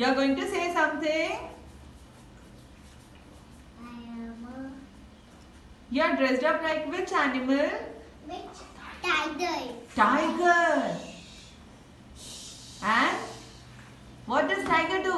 You are going to say something. You are dressed up like which animal? Which tiger? Tiger. And what does tiger do?